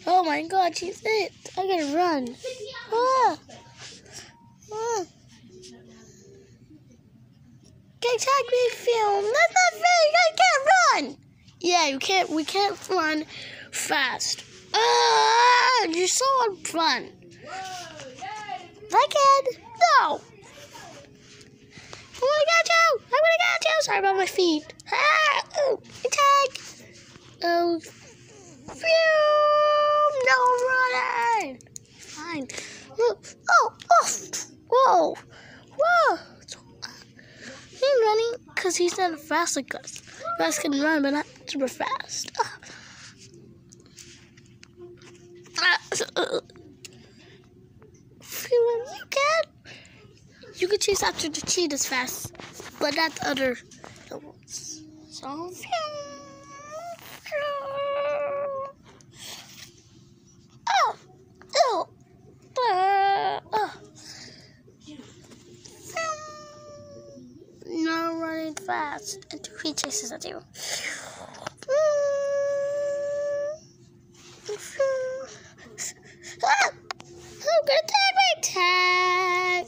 Oh my God, she's it. I gotta run. Ah. Ah. Can't tag me, film. That's not fair. I can't run. Yeah, you can't. We can't run fast. You're so unfun. I can. No. I'm gonna get you. I'm gonna get you. Sorry about my feet. Ah, oh, tag. Oh, phew. No running. Fine. Oh, whoa. He's running because he's not fast like us. You guys can run, but not super fast. You can chase after the cheetahs fast, but not the other ones. So, no running fast, and he chases at you. I'm gonna tag.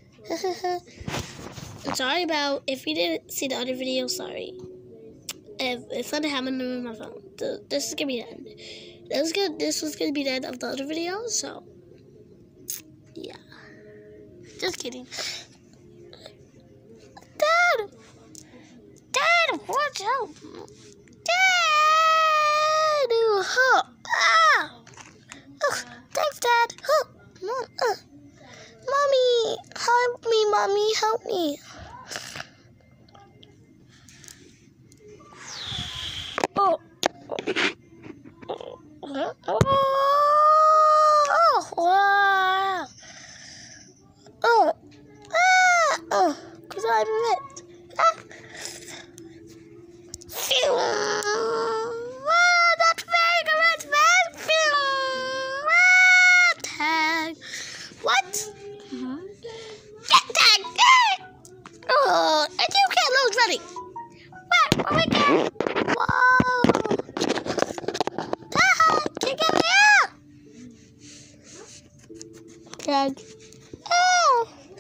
I'm sorry about if you didn't see the other video. Sorry. If something happened to my phone, this is gonna be the end. This was gonna be the end of the other video. So yeah, just kidding. Dad, watch out, Dad. Thanks, Dad. Mommy, help me, Mommy, help me. Because I admit. That's very good. Tag. What? Tag. Oh, and you can't lose, buddy. Oh my God. Whoa. Can't get me out. Tag. Oh.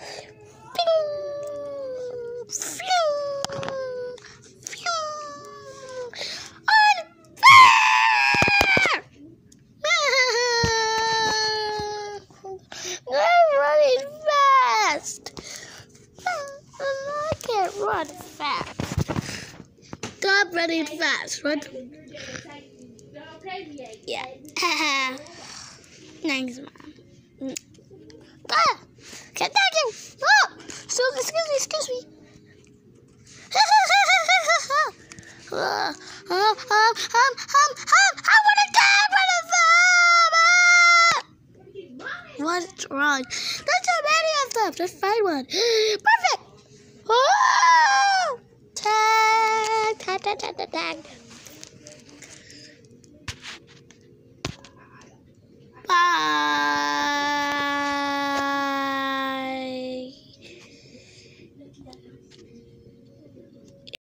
Run fast. Stop running fast. Run. Yeah. Thanks, Mom. Can't tag you. Oh, so excuse me. I want to get rid of them. What's wrong? There's so many of them. Just find one. Perfect. Oh! Tag.